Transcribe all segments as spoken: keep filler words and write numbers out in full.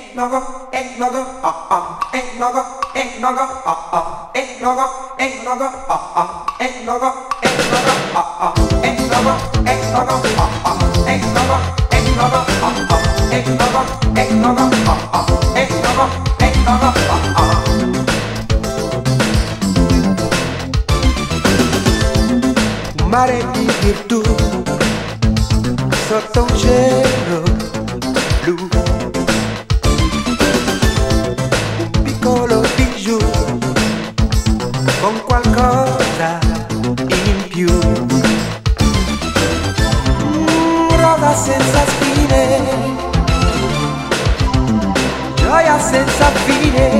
Un mare di virtù sotto un cielo blu, un piccolo bijou con qualcosa in più, mm, rosa senza spine, gioia senza fine.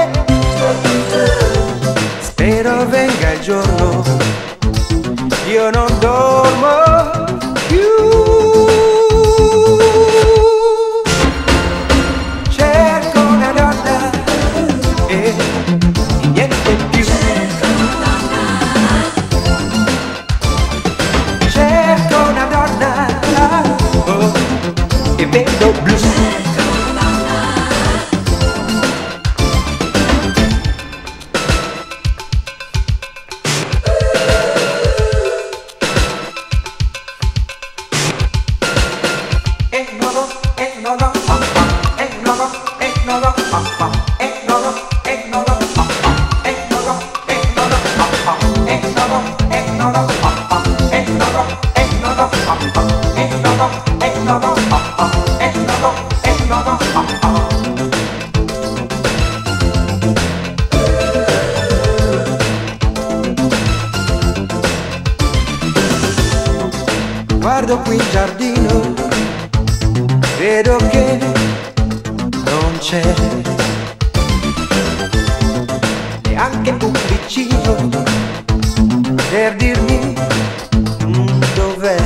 Spero venga il giorno, io non dormo più. Cerco una donna e niente più. Cerco una donna, oh, e vedo blu. Guardo qui in giardino, vedo che non c'è neanche un vicino per dirmi mm, dov'è.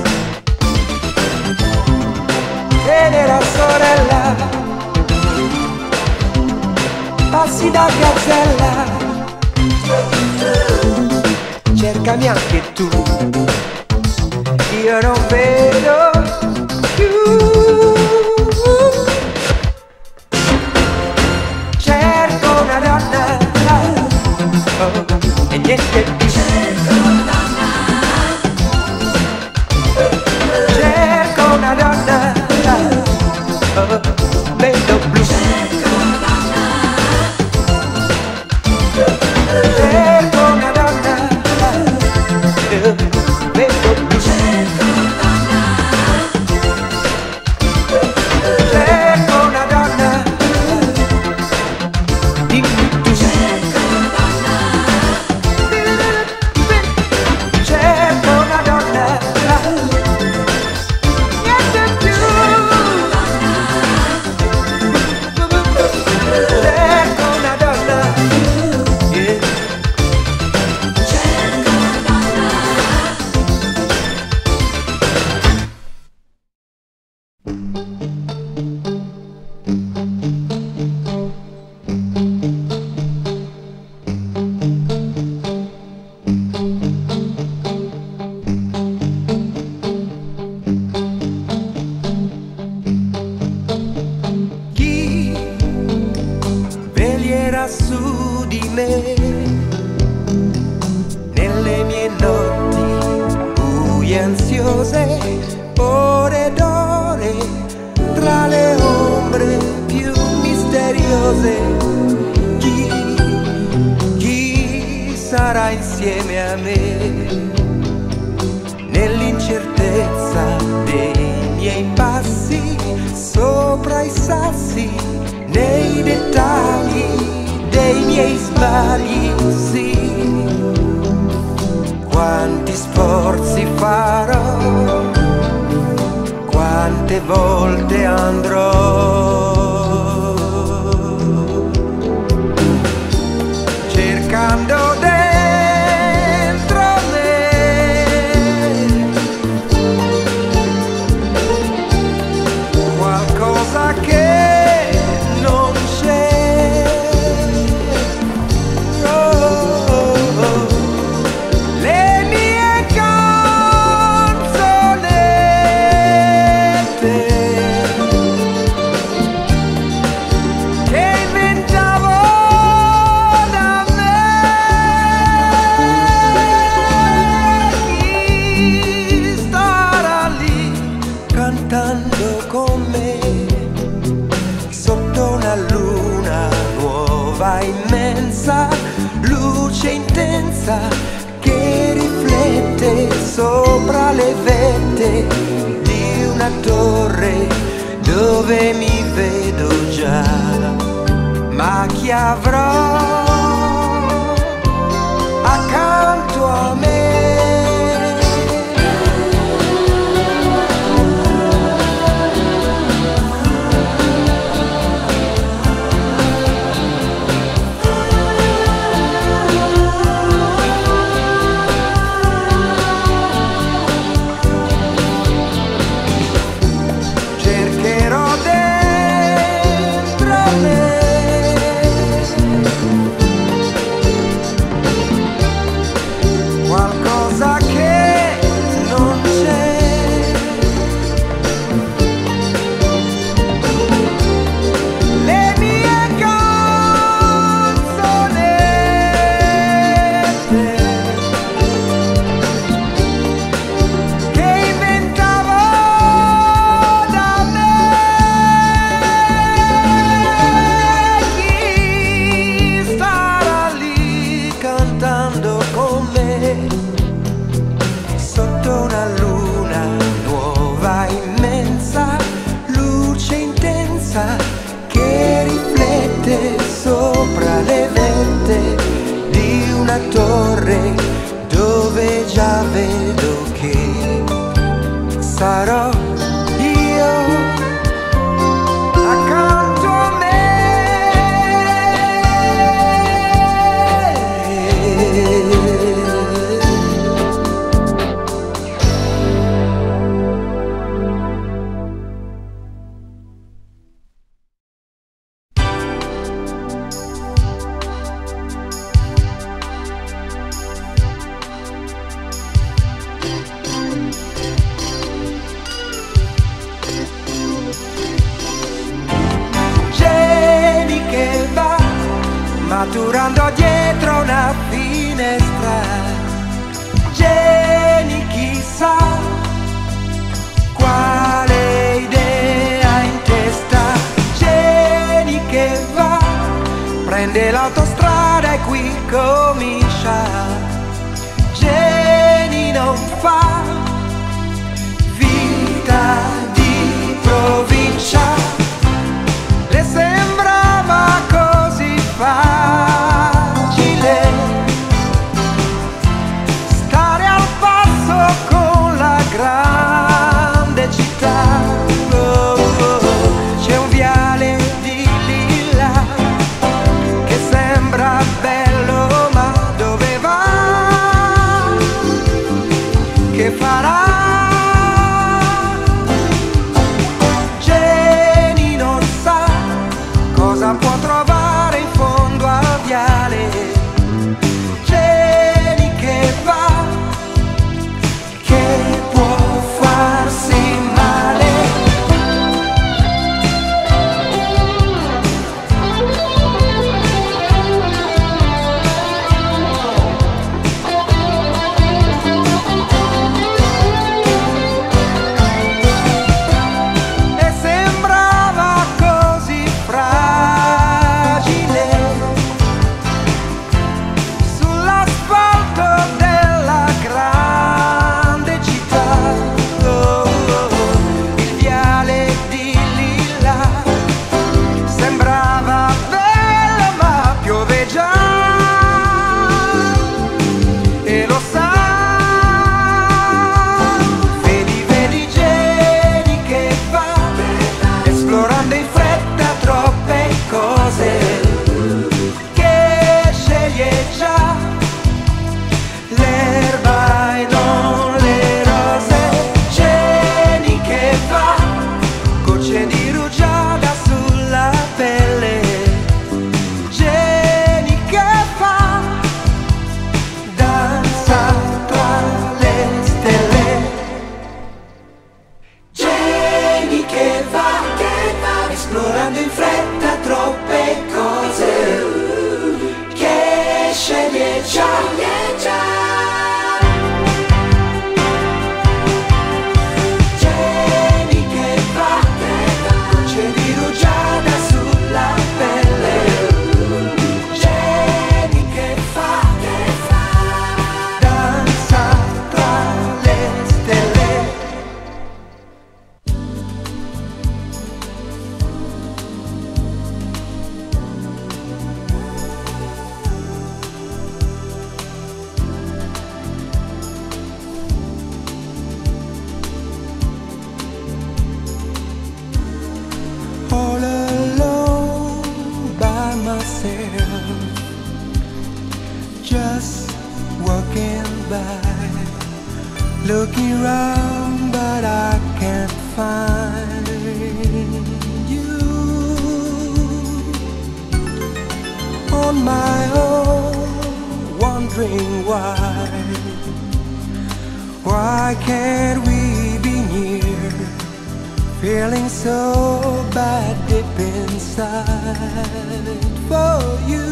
Tenera sorella, passi da gazzella, cercami anche tu, io non vedo più. Cerco una donna, oh, e niente più. Cerco una donna, oh, vedo blu. Cerco una donna, oh, vedo blu. Su di me, nelle mie notti buie ansiose, ore ed ore, tra le ombre più misteriose. Chi, chi sarà insieme a me, nell'incertezza dei miei passi, sopra i sassi, nei dettagli dei miei sbagli, sì. Quanti sforzi farò, quante volte andrò, cercando dentro me qualcosa che non c'è. immensa che riflette sopra le vette di una torre dove mi vedo già. Ma chi avrò accanto a me? Che riflette sopra le vette di una torre dove già vedo che sarò io accanto a me. Maturando dietro una finestra, Jenny chissà quale idea in testa. Jenny che va, prende l'autostrada e qui comincia. Jenny non fa vita di provincia, le sembrava così facile stare al passo con la grande città. Oh, oh, oh. C'è un viale di lilla che sembra bello, ma dove va? Che farà? Jenny non sa cosa può trovare in fondo al viale. Jenny che va, che può farsi male. E sembrava così fragile sull'asfalto della grande città. Oh, oh, oh. Il viale di lilla sembrava bello, ma piove già e lo sa. Vedi, vedi Jenny che va, esplorando in fretta troppe cose, che sceglie già l'erba e non le rose. Jenny che va, gocce di rugiada sulla pelle. Jenny che fa, danza tra le stelle. Jenny che va, che va, esplorando in fretta troppe cose, che sceglie già, Jenny che va, gocce di rugiada sulla pelle. Jenny che fa, che fa. all alone by myself, just walking by, looking around, but I can't find you. On my own, wondering why, why can't we be near, feeling so bad deep inside for you.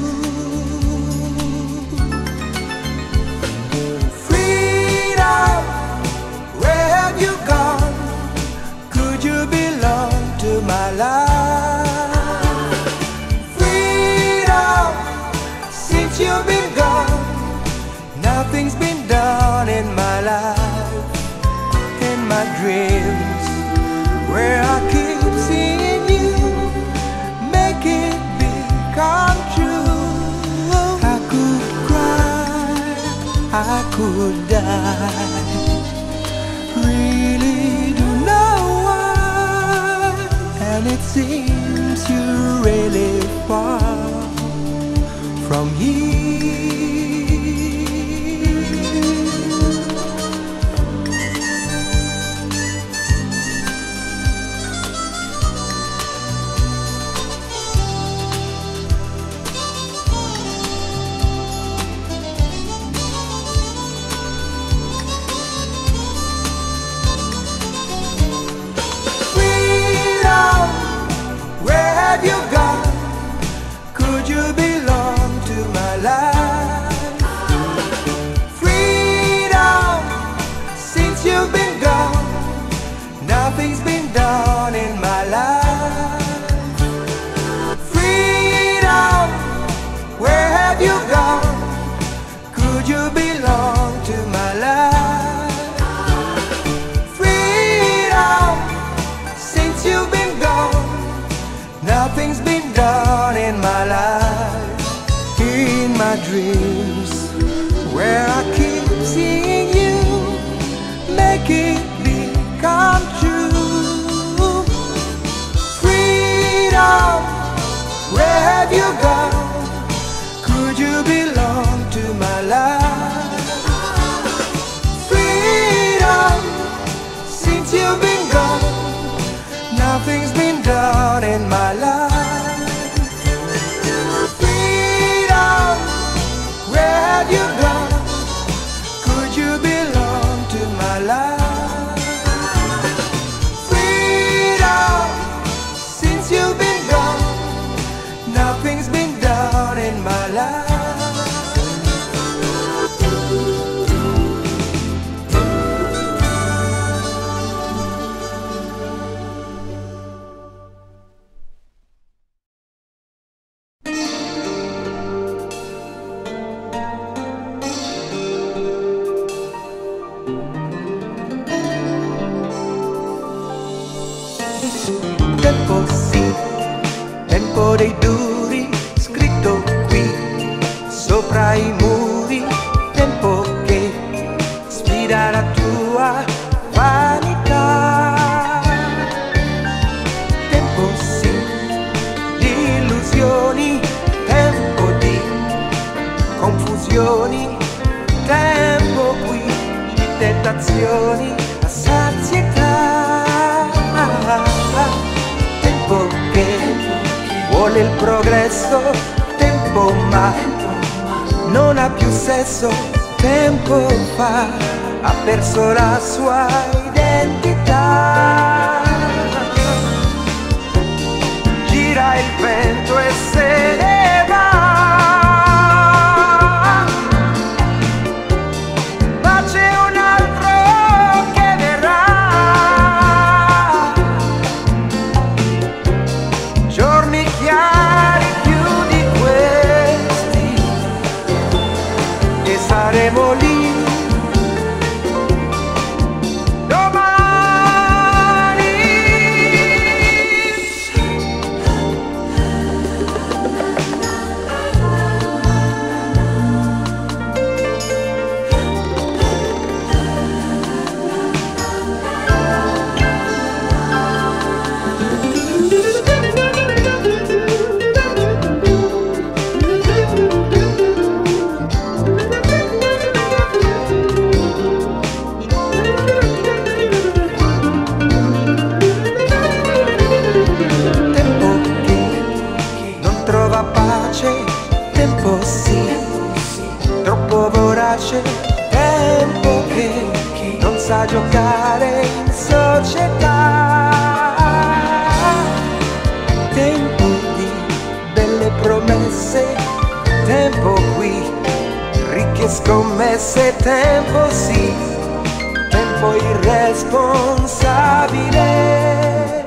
Freedom, where have you gone? Could you belong to my life? Freedom, since you've been gone, nothing's been done in my life. In my dreams, where I keep seeing you, make it become true. I could cry, I could die, really don't know why. And it seems you're really far from here. Have you gone? Could you belong to my life? Freedom, since you've been gone, nothing's been done in my life. Freedom, where have you gone? Could you belong to my life? Freedom, since you've been gone, nothing's been done in my life. In my dreams, where I keep seeing you, make it become true. Freedom, where have you gone? Could you belong to my life? Freedom, since you've been gone, nothing's been done in my life. Freedom, where have you gone? Could you belong to my life? Freedom, since you've been gone, nothing's been done in my life. Tempo sì, tempo dei duri, scritto qui sopra i muri. Tempo che sfida la tua vanità. Tempo sì, di illusioni, tempo di confusioni. Tempo qui di tentazioni a sazietà. Tempo che vuole il progresso, tempo ma non ha più sesso. Tempo fa ha perso la sua identità. Gira il vento e se ne va. Ma c'è un altro che verrà. Giorni chiari più di questi e saremo lì. giocare in società. Tempo di belle promesse, tempo qui, ricche scommesse, tempo sì, tempo irresponsabile.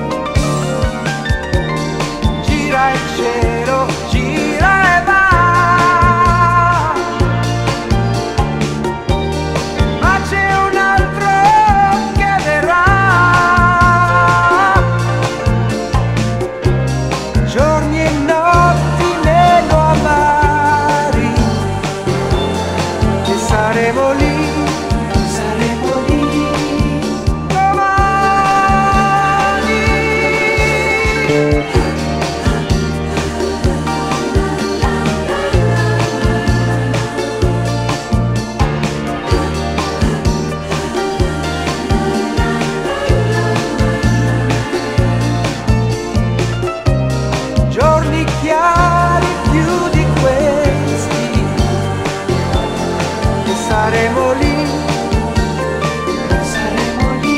Gira il cielo, gira e va. Saremo lì, saremo lì domani. Giorni chiari più di questi, saremo lì, saremo lì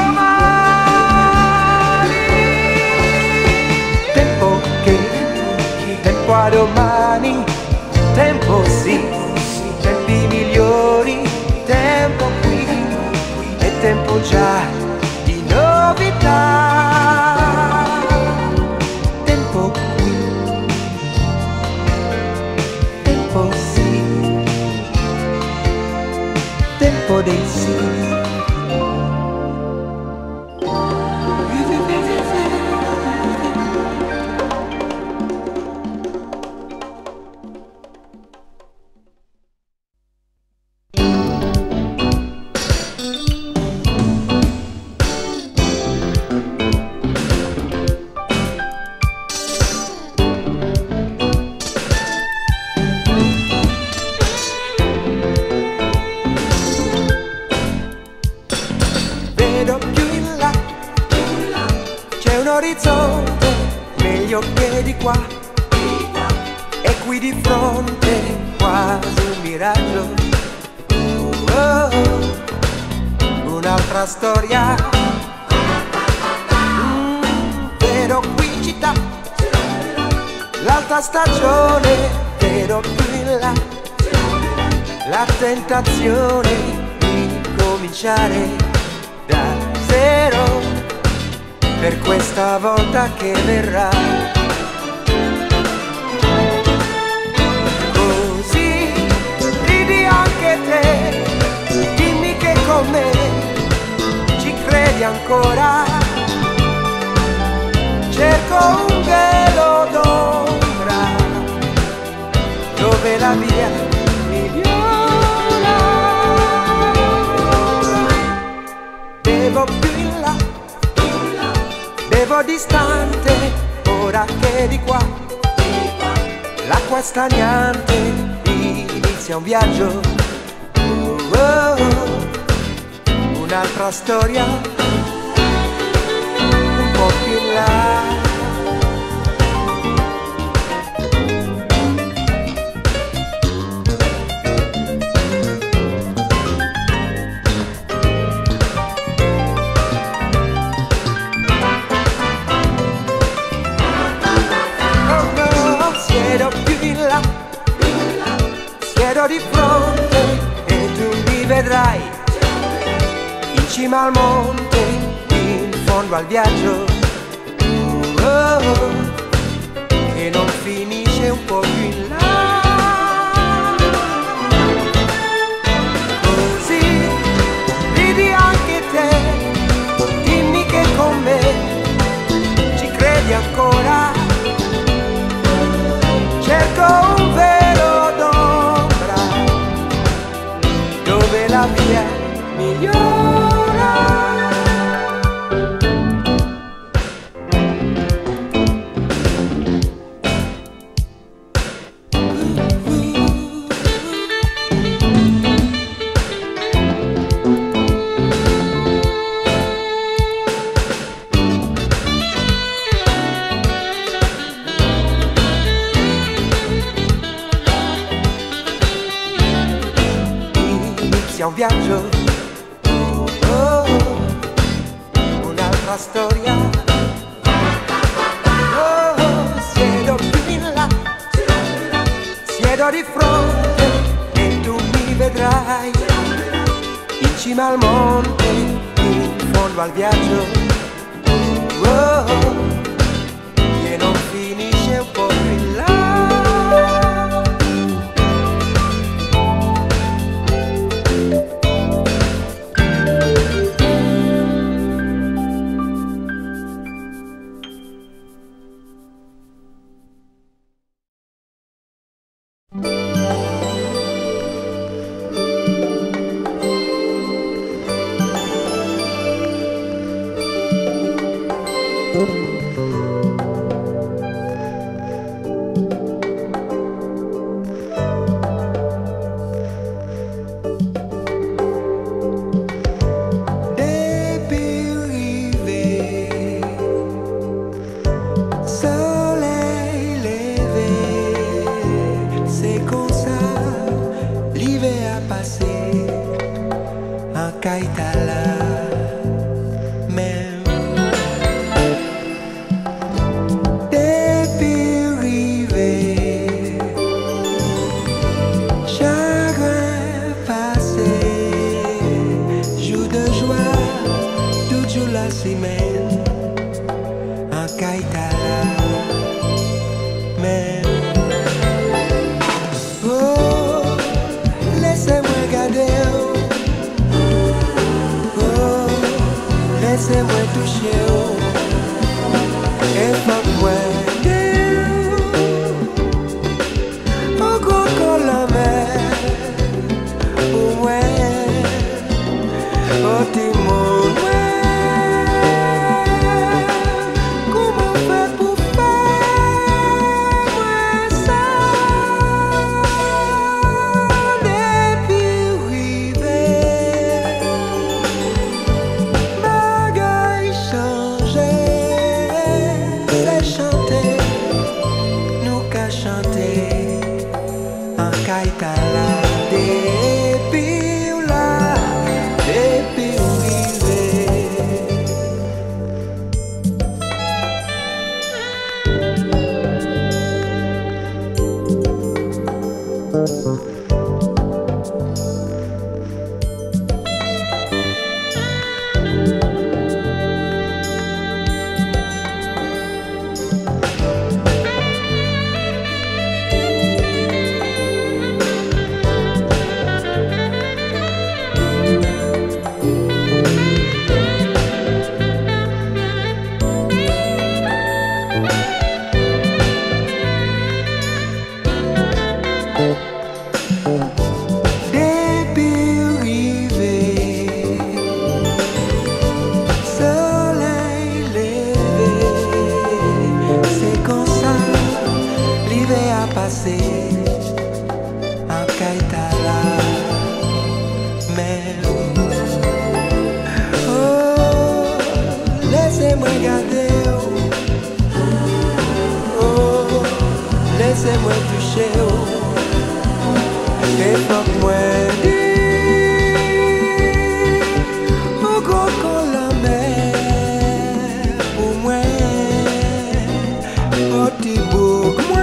domani. Tempo che, tempo a domani, tempo sì, tempi migliori, tempo qui, è tempo già di novità. Tempo qui, tempo sì, tempo dei sì. Orizzonte negli occhi di qua e qui di fronte quasi un miraggio. Oh, un'altra storia. Mm, vedo qui città, l'alta stagione, vedo più in là la tentazione di cominciare da zero. Per questa volta che verrà, così ridi anche te, dimmi che con me ci credi ancora. Cerco un velo d'ombra dove la via migliora. Devo più in là, bevo distante, ora che di qua l'acqua è stagnante, inizia un viaggio. Oh, oh, un'altra storia, un po' più in là. Siedo di fronte e tu mi vedrai in cima al monte, in fondo al viaggio. Oh, oh, che non finisce un po' più in là. Così ridi anche te, dimmi che con me ci credi ancora. Cerco un velo d'ombra dove la via migliora. Inizia un viaggio. cima al monte, in fondo al viaggio, oh, che non finisce un po' più là. Laissez-moi toucher et pas moi au gros col la mer pour moi au timon comment faire pour faire moi ça depuis river bagaille changer c'est chanter nous qu'à chanter en kaitala depuis là depuis river. En kaitala même oh laissez-moi garder oh laissez-moi toucher oh et pas moi au gros con la mer pour moi au tibouk moi.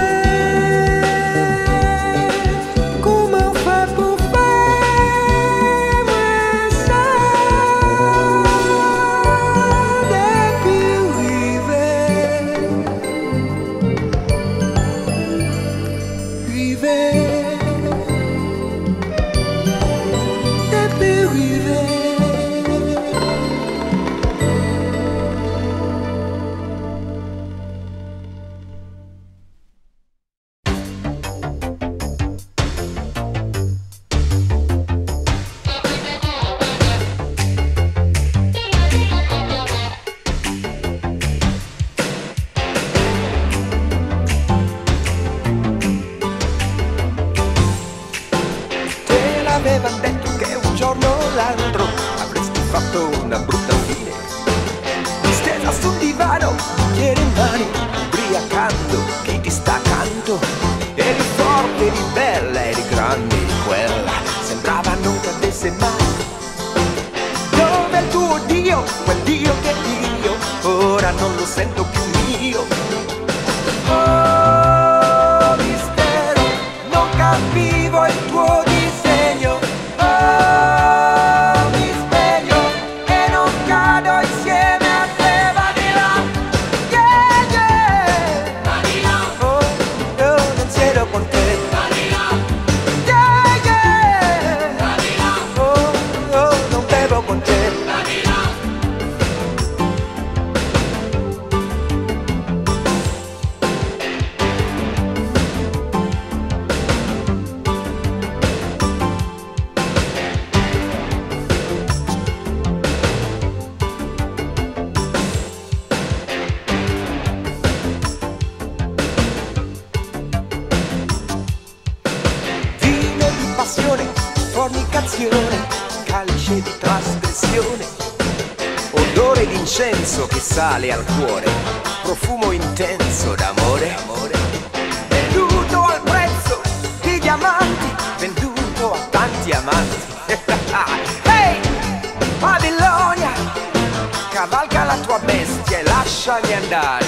tentazione, calice di trasgressione, odore d'incenso che sale al cuore, profumo intenso d'amore, amore. Venduto al prezzo di diamanti, venduto a tanti amanti. Ehi, hey, Babilonia, cavalca la tua bestia e lasciami andare.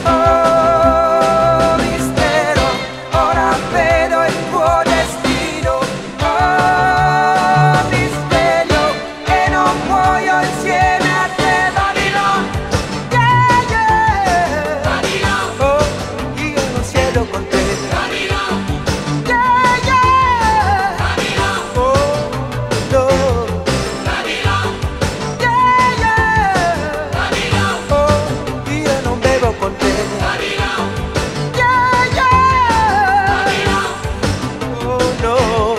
Oh, mistero, ora vedo il tuo destino. Oh, mi sveglio e non muoio insieme a te, Babilon. Yeah, yeah. Babilon. Oh, io non siedo con te, Babilon. Yeah, yeah. Babilon. Oh, no. Babilon. Yeah, yeah. Babilon. Oh, io non bevo con te, Babilon. Yeah, yeah. Babilon. Oh, no.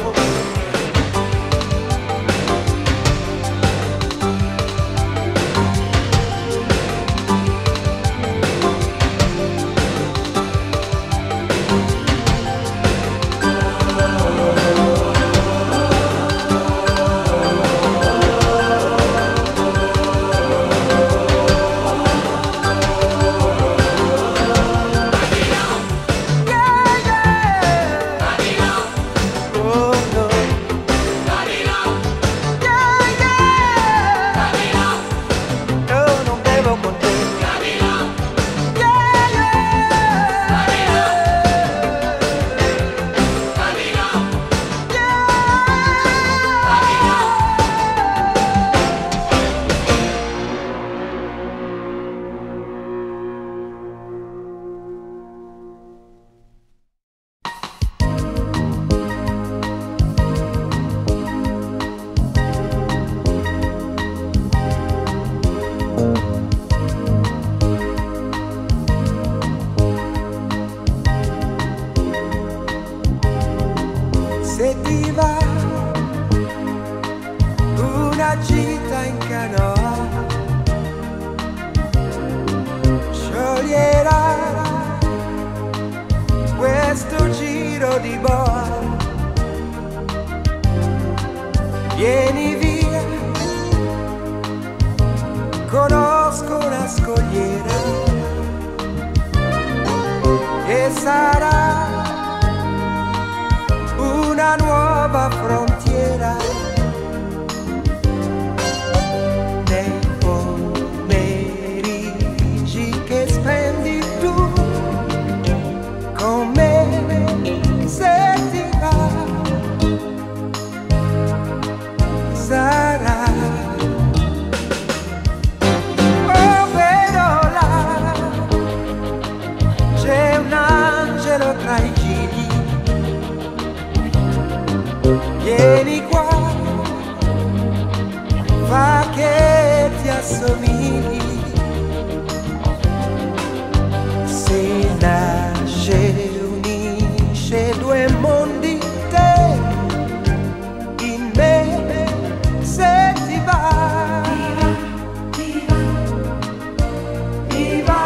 Se ti va una gita in canoa, scioglierà questo giro di boa. Vieni via, conosco una scogliera che sarà una nuova frontiera. Nei pomeriggi che spendi tu con me, se ti va, sarà. Oh, vedo là, c'è un angelo tra i gigli. Vieni qua, fa che ti assomigli. Se nasce, unisce due mondi, te in me, se ti va, ti va, ti va.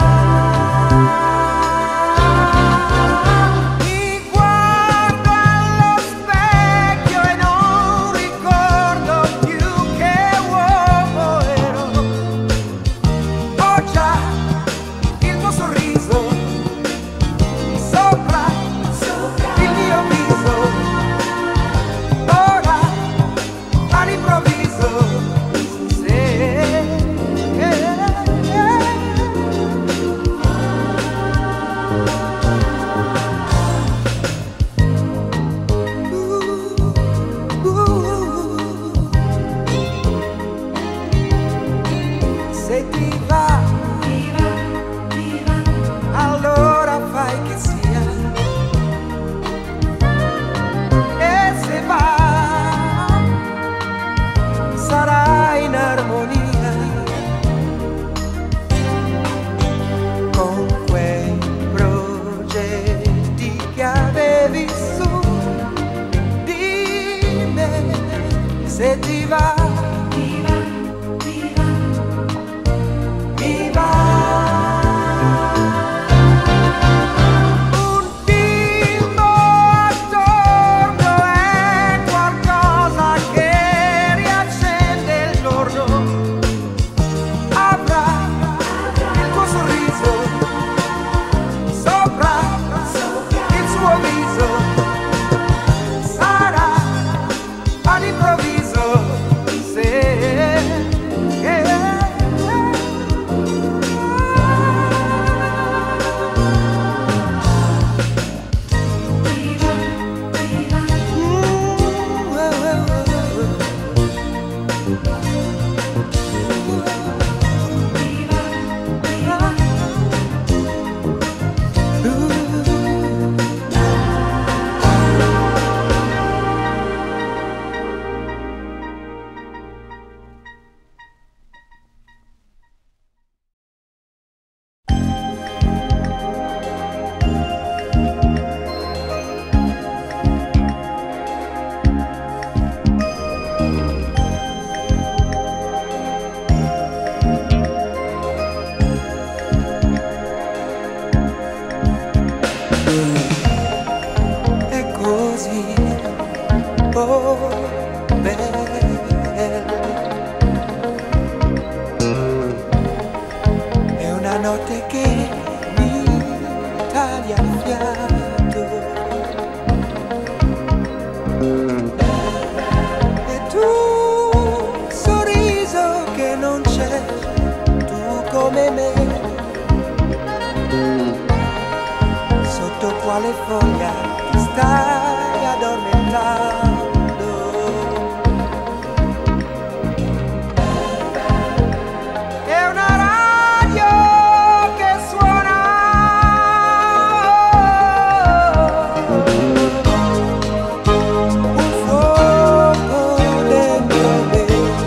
Se ti va, ti va, ti va, allora fai che sia. E se va, sarà in armonia con quei progetti che avevi su di me. Se ti va, che è così, oh bella. È una notte che mi taglia il fiato e tu, sorriso che non c'è, tu come me, sotto quale foglia ti stai addormentando. È una radio che suona, un fuoco dentro me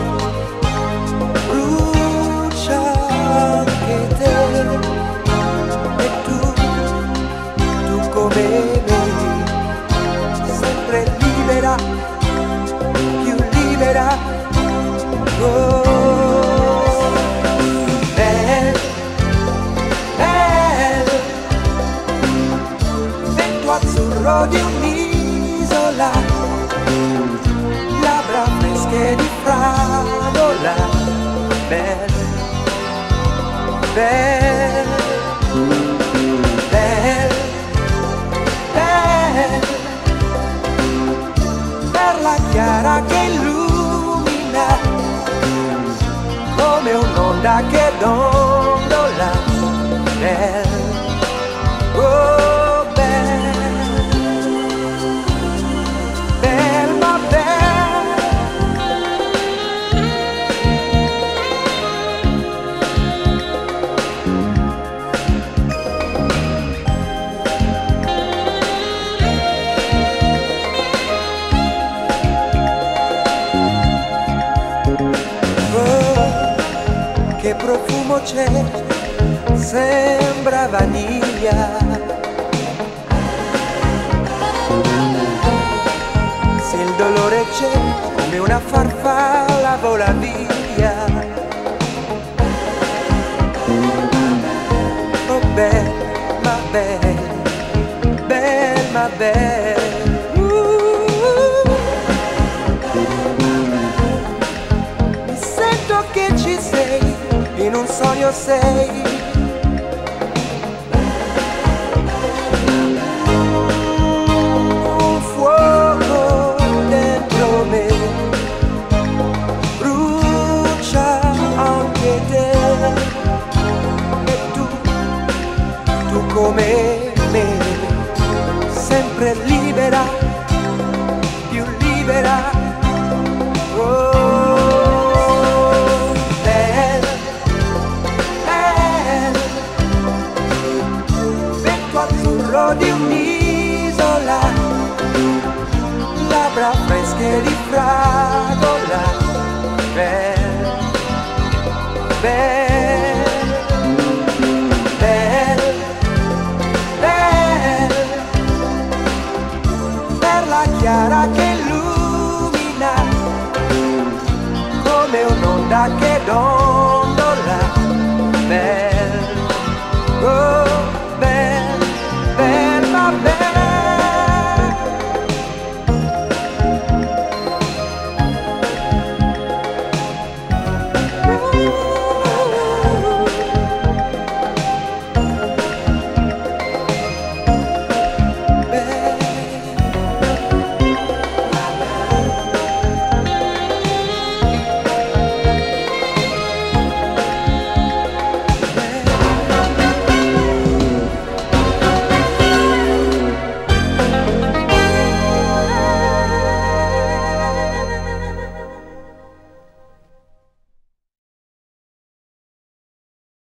brucia anche te, e tu, tu come me, sempre libera, più libera. Oh, bel, bel, vento azzurro di un'isola, labbra fresche di fragola. Bel, bel, bel, bel, perla chiara che illumina come un'onda che dondola. Bel, oh bel, bel ma bel. Oh, che profumo c'è, sembra vaniglia. Se il dolore c'è, come una farfalla vola via. Oh bel, ma bel, bel ma bel. Uh, mi sento che ci sei, in un sogno sei. Un fuoco dentro me brucia anche te, e tu, tu come me, sempre libera, più libera. Oh, bel, bel, vento azzurro di un'isola, labbra fresche di fra